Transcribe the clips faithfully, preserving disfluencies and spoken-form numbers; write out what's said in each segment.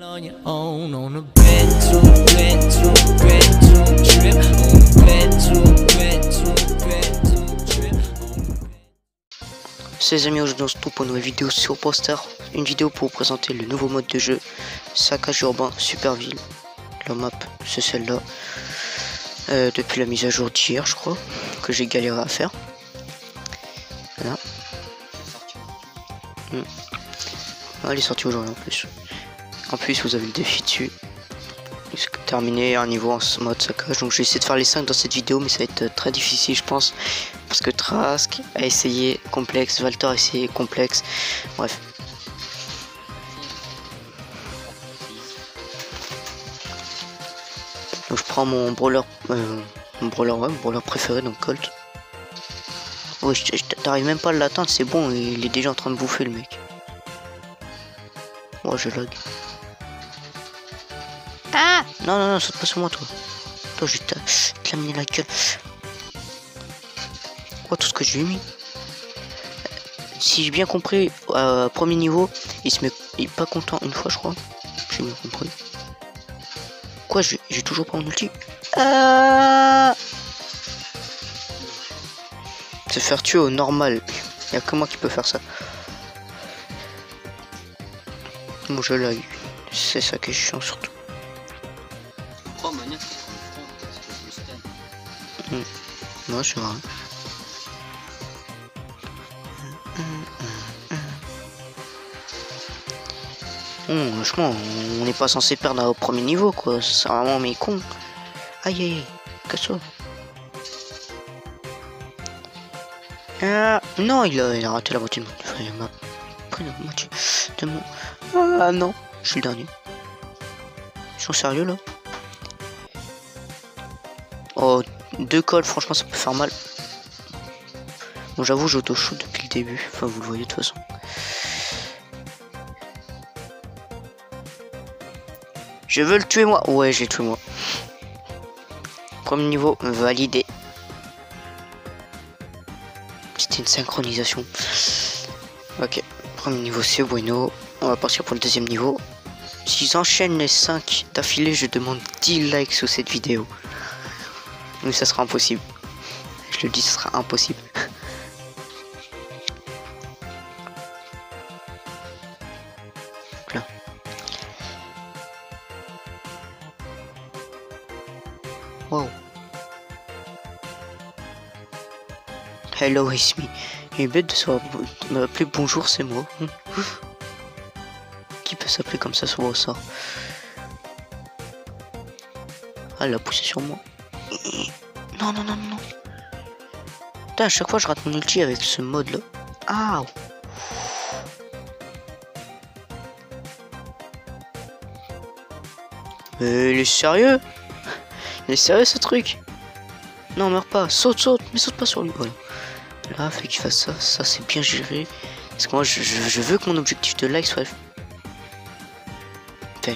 On your own on a rental, rental, rental trip. On a rental, rental, rental trip. Ces amis, aujourd'hui on se retrouve pour une nouvelle vidéo sur Poster. Une vidéo pour vous présenter le nouveau mode de jeu Saccage urbain Superville. La map c'est celle-là. Euh, depuis la mise à jour d'hier je crois, que j'ai galéré à faire. Voilà. Hmm. Ah, elle est sortie aujourd'hui en plus. En plus vous avez le défi dessus. Terminer un niveau en mode saccage. Donc je vais essayer de faire les cinq dans cette vidéo, mais ça va être très difficile je pense. Parce que Trask a essayé complexe, Valtor a essayé complexe. Bref. Donc je prends mon brawler, euh, mon brawler, ouais, mon brawler préféré, donc Colt. Ouais, t'arrives même pas à l'atteindre, c'est bon, il est déjà en train de bouffer le mec. Moi, oh, je lag. Ah non, non, non, saute pas sur moi, toi. Toi, je vais te l'amener la gueule. Quoi, tout ce que j'ai mis? Si j'ai bien compris, euh, premier niveau, il se met il est pas content une fois, je crois. J'ai bien compris. Quoi, j'ai toujours pas mon ulti. Euh... Se faire tuer au normal. Il y a que moi qui peux faire ça. Bon, je lag. C'est ça qui est chiant surtout. Mmh. Ouais, c'est vrai. Mmh, franchement, on n'est pas censé perdre au premier niveau, quoi. C'est vraiment mes cons. Aïe aïe aïe, casse-toi. Ah, non, il a, il a raté la moitié de mon. Enfin, il m'a pris la moitié de mon. Ah non, je suis le dernier. Ils sont sérieux là? Oh, deux calls, franchement, ça peut faire mal. Bon, j'avoue, j'auto-shoot depuis le début. Enfin, vous le voyez de toute façon. Je veux le tuer moi. Ouais, j'ai tué moi. Premier niveau validé. C'était une synchronisation. Ok. Premier niveau c'est bueno. On va partir pour le deuxième niveau. Si j'enchaîne les cinq d'affilée, je demande dix likes sous cette vidéo. Mais ça sera impossible. Je le dis, ce sera impossible. Là. Wow. Hello, it's me. Il est bête de m'appeler bonjour, c'est moi. Qui peut s'appeler comme ça sur ça? Ah, elle a poussé sur moi. Non, non, non, non. Putain, à chaque fois je rate mon ulti avec ce mode là. Ah. Mais il est sérieux? Il est sérieux ce truc? Non, meurs pas, saute, saute, mais saute pas sur lui. Voilà. Là, fait qu'il fasse ça, ça c'est bien géré. Parce que moi je, je, je veux que mon objectif de like soit fait.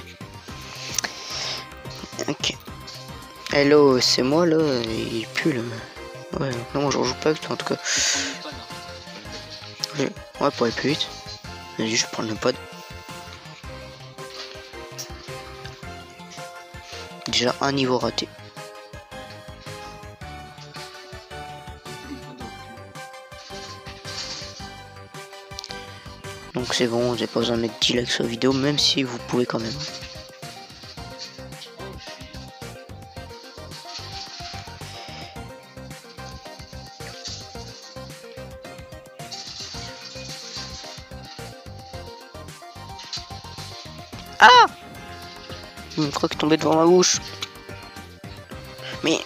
Ok. Hello, c'est moi là, il pue là. Ouais, non, moi je rejoue pas avec toi en tout cas. Ouais, ouais pour aller plus vite. Vas-y, je vais prendre le pod. Déjà un niveau raté. Donc c'est bon, vous n'avez pas besoin de mettre dix likes sur la vidéo, même si vous pouvez quand même. Ah! Je crois qu'il est tombé devant ma bouche. Mais...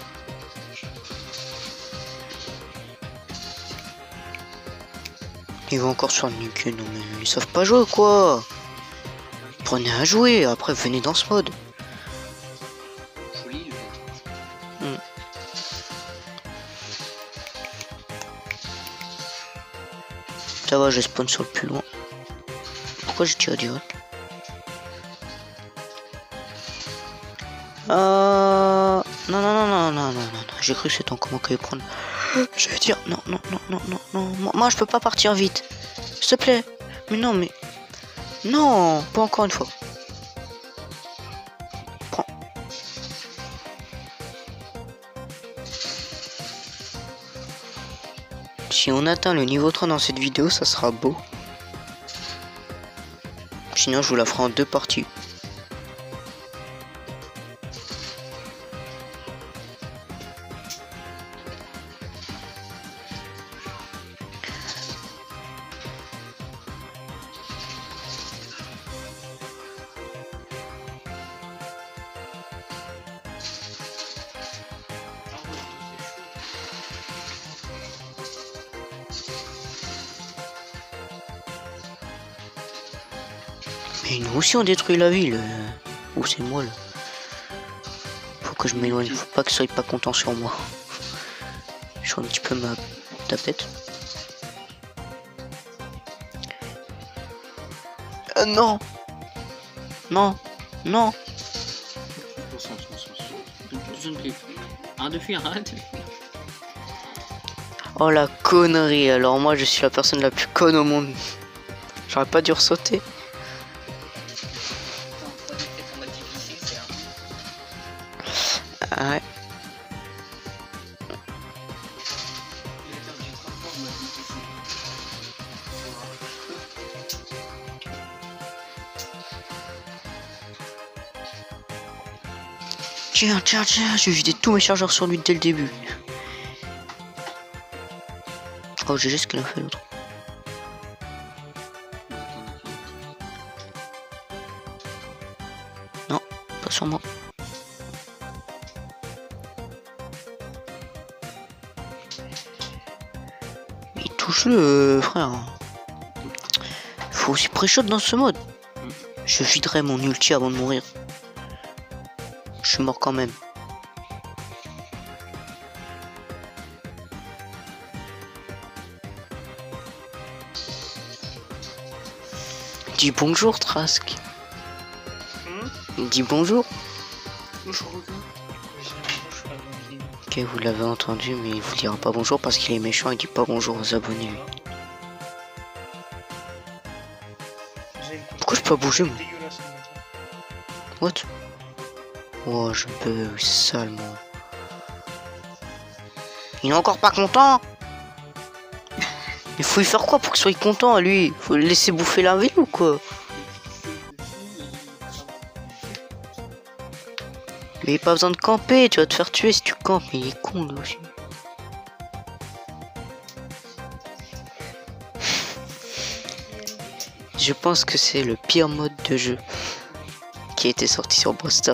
Ils vont encore sur le nuque, non mais ils savent pas jouer quoi. Prenez à jouer, après venez dans ce mode. Hmm. Ça va, je spawn sur le plus loin. Pourquoi j'ai tiré direct? Euh... Non, non, non, non, non, non, non, non. J'ai cru que c'était en comment qu'il allait prendre. Je vais dire, non, non, non, non, non, non. Moi, je peux pas partir vite. S'il te plaît. Mais non, mais... Non, pas encore une fois. Si on atteint le niveau trois dans cette vidéo, ça sera beau. Sinon, je vous la ferai en deux parties. Mais nous aussi on détruit la ville. Ou c'est moi là. Faut que je m'éloigne, faut pas que soyez pas content sur moi. Je suis un petit peu ma tablette. Euh, non. Non. Non. Oh la connerie, alors moi je suis la personne la plus conne au monde. J'aurais pas dû ressauter. Ouais. Tiens, tiens, tiens, j'ai vidé tous mes chargeurs sur lui dès le début. Oh, j'ai juste ce qu'il a fait l'autre. Non, pas sur moi. Mais touche-le, frère. Faut aussi pré-shot dans ce mode. Je viderai mon ulti avant de mourir. Je suis mort quand même. Dis bonjour, Trask. Hmm? Dis bonjour. Ok, vous l'avez entendu, mais il vous dira pas bonjour parce qu'il est méchant. Il dit pas bonjour aux abonnés. Pourquoi je peux pas bouger, moi? What? Oh, je peux salement. Il est encore pas content. Il faut lui faire quoi pour qu'il soit content, lui? Faut le laisser bouffer la ville ou quoi? Mais il n'y a pas besoin de camper, tu vas te faire tuer si tu campes. Mais il est con, lui aussi. Je pense que c'est le pire mode de jeu qui a été sorti sur Buster.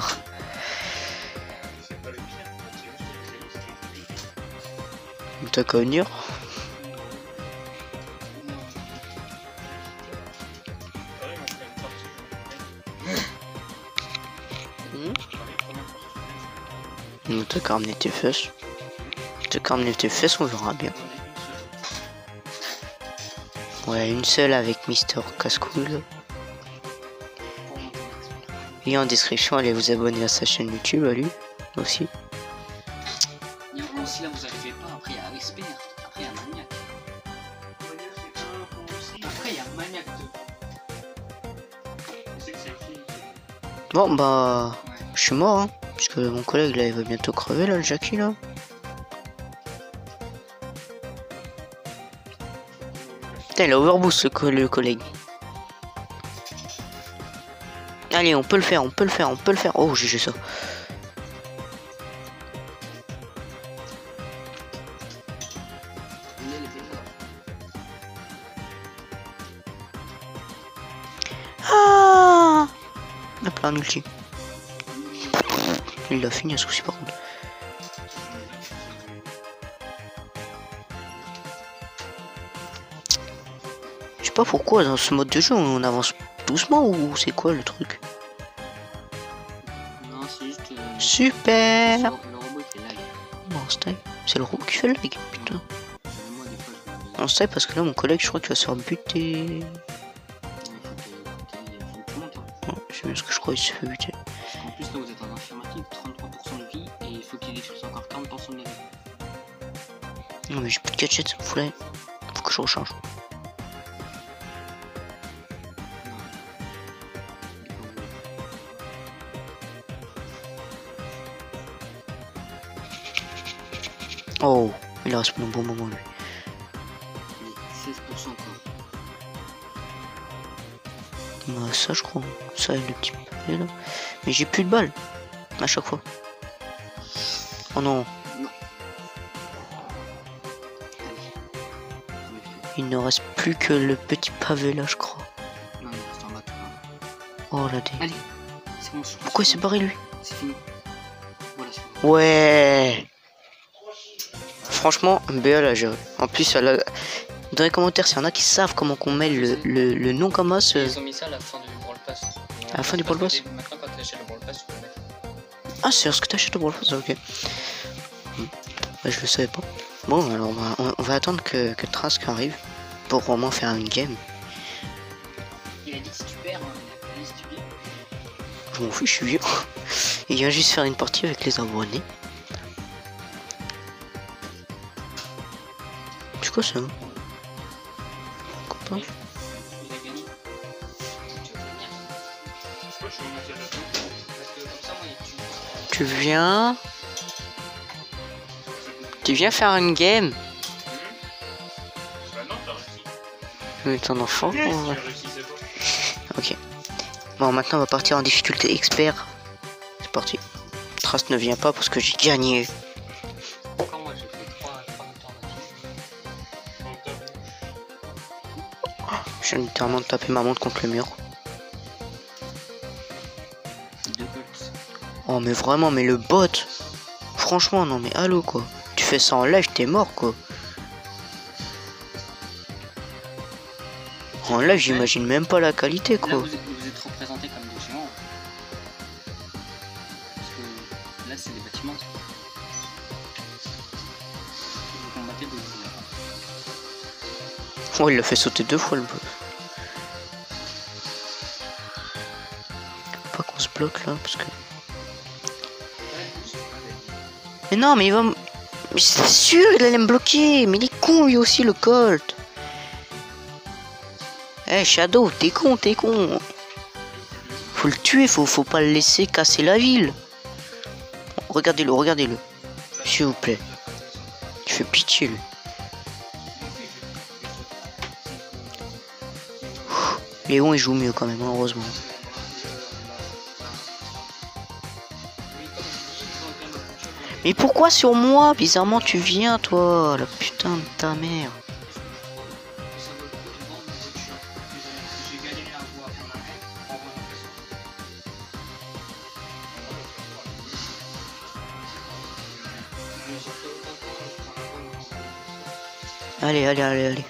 T'as qu'à venir. Mmh. T'as qu'à ramener tes fesses. T'as qu'à ramener tes fesses, on verra bien. Ouais, une seule avec Mister Cascool. Et en description, allez vous abonner à sa chaîne YouTube, à lui aussi. Si là vous arrivez pas, après il y a Expert, après il y a Maniac. Après il y a Maniac deux. Bon bah, ouais. Je suis mort, hein, parce que mon collègue là il va bientôt crever là, le Jackie là. Putain, il a overboost le, co le collègue. Allez, on peut le faire, on peut le faire, on peut le faire. Oh, j'ai ça. Ah, il a plein d'ulti. Il a fini à ce coup-ci par contre. Je sais pas pourquoi dans ce mode de jeu on avance doucement ou c'est quoi le truc? Non, c'est juste. Euh, Super. Le robot qui est lag. Non, c'est le robot qui fait le lag, putain. On sait parce que là mon collègue je crois qu'il va se faire buter. C'est bien ce que je crois, il se fait buter. En plus là vous êtes en affirmative, trente-trois pour cent de vie et il faut qu'il détruise encore quarante pour cent de vie. Non mais j'ai plus de gadgets, faut, la... faut que je recharge. Oh, il a respawn au bon moment lui. Bah, ça, je crois. Ça, le petit pavé là. Mais j'ai plus de balles. À chaque fois. Oh non. Non. Il ne reste plus que le petit pavé là, je crois. Non, il reste en bas. Oh là, des... Allez, c'est bon. Pourquoi il s'est barré lui? C'est fini. Voilà, c'est bon. Ouais. Franchement, Béa l'a géré. En plus, elle a... dans les commentaires, s'il y en a qui savent comment qu'on met le, le, le nom comme ça. Ils ont mis ça à la fin du Brawl Pass. À la fin du Brawl Pass. Maintenant, quand t'achètes le Brawl Pass, tu peux le mettre. Ah, c'est ce que t'achètes au Brawl Pass, ok. Hmm. Bah, je le savais pas. Bon, alors on va, on, on va attendre que, que Trask arrive pour au moins faire une game. Il a dit si tu perds, hein, il a dit si tu viens. Je m'en fous, je suis vieux. Il vient juste faire une partie avec les abonnés. C'est quoi ça? Copain? Il a gagné. Tu viens? Tu viens faire une game? Mais ton enfant? Ouais. Ok. Bon, maintenant on va partir en difficulté expert. C'est parti. Trace ne vient pas parce que j'ai gagné. Quand moi j'ai fait trois alternatives. Je viens littéralement de taper ma montre contre le mur. Deux Colts. Oh mais vraiment, mais le bot. Franchement, non mais allô quoi. Tu fais ça en live, t'es mort quoi. En live, j'imagine même pas la qualité Là, quoi. vous êtes, vous êtes représentés comme des géants. Parce que là, c'est des bâtiments. Vous combattez des géants. Oh, il l'a fait sauter deux fois le bot. Faut pas qu'on se bloque là parce que. Mais non, mais il va me. Mais c'est sûr, il allait me bloquer. Mais il est con lui aussi, le Colt. Eh hey, Shadow, t'es con, t'es con. Faut le tuer, faut, faut pas le laisser casser la ville. Regardez-le, regardez-le. S'il vous plaît. Tu fais pitié lui. Léon il joue mieux quand même, heureusement. Mais pourquoi sur moi? Bizarrement tu viens toi, la putain de ta mère. Allez, allez, allez, allez.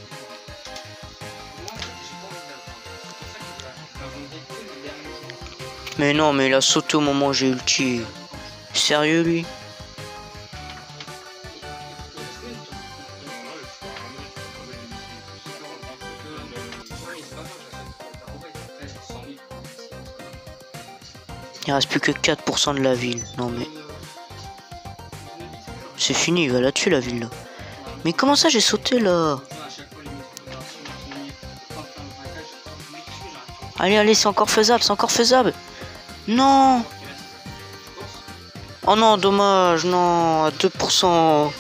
Mais non, mais il a sauté au moment où j'ai ulti. Sérieux lui? Il reste plus que quatre pour cent de la ville. Non mais... c'est fini, il va la tuer la ville là. Mais comment ça j'ai sauté là? Allez, allez, c'est encore faisable, c'est encore faisable. Non. Oh non, dommage, non, à deux pour cent.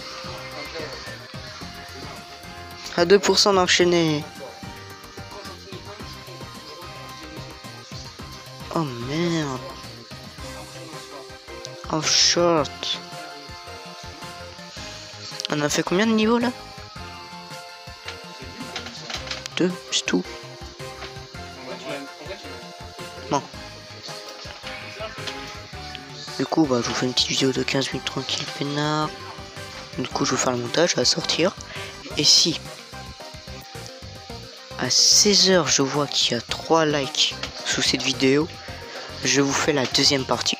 À deux pour cent d'enchaîner. Oh merde. Oh short. On a fait combien de niveaux là? Deux, c'est tout. Bon. Du coup, bah, je vous fais une petite vidéo de quinze minutes tranquille, peinard. Du coup, je vais faire le montage, à sortir. Et si à seize heures, je vois qu'il y a trois likes sous cette vidéo, je vous fais la deuxième partie.